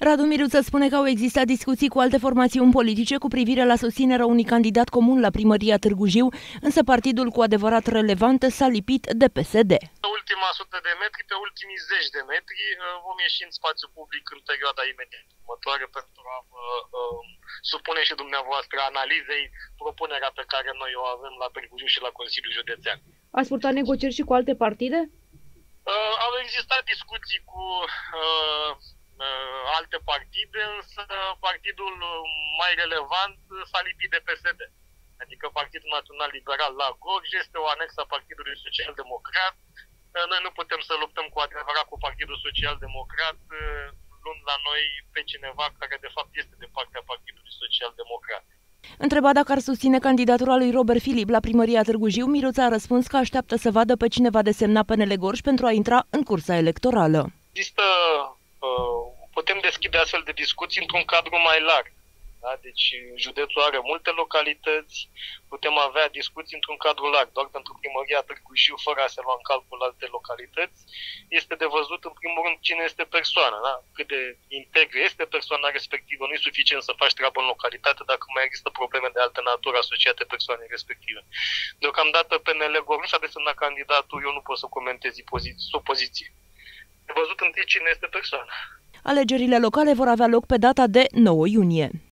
Radu Miruță spune că au existat discuții cu alte formațiuni politice cu privire la susținerea unui candidat comun la primăria Târgu Jiu, însă partidul cu adevărat relevant s-a lipit de PSD. Ultima 100 de metri, pe ultimii 10 de metri, vom ieși în spațiu public în perioada imediat următoare pentru a supune și dumneavoastră analizei propunerea pe care noi o avem la Târgu Jiu și la Consiliul Județean. Ați purtat negocieri și cu alte partide? Au existat discuții cu alte partide, însă partidul mai relevant s-a lipit de PSD. Adică Partidul Național Liberal la Gorj este o anexă a Partidului Social Democrat. Noi nu putem să luptăm cu adevărat cu Partidul Social Democrat, luând la noi pe cineva care de fapt este de partea Partidului Social Democrat. Întrebat dacă ar susține candidatura lui Robert Filip la primăria Târgu Jiu, Miruță a răspuns că așteaptă să vadă pe cine va desemna PNL Gorj pentru a intra în cursa electorală. Putem deschide astfel de discuții într-un cadru mai larg. Da? Deci județul are multe localități, putem avea discuții într-un cadru larg, doar pentru primăria Târgu Jiu, fără a se lua în calcul alte localități. Este de văzut în primul rând cine este persoana, da? Cât de integră este persoana respectivă. Nu e suficient să faci treabă în localitate dacă mai există probleme de altă natură asociate persoanei respective. Deocamdată PNL Gorj nu și-a desemnat candidatul, eu nu pot să comentez opoziție. De văzut întâi cine este persoana. Alegerile locale vor avea loc pe data de 9 iunie.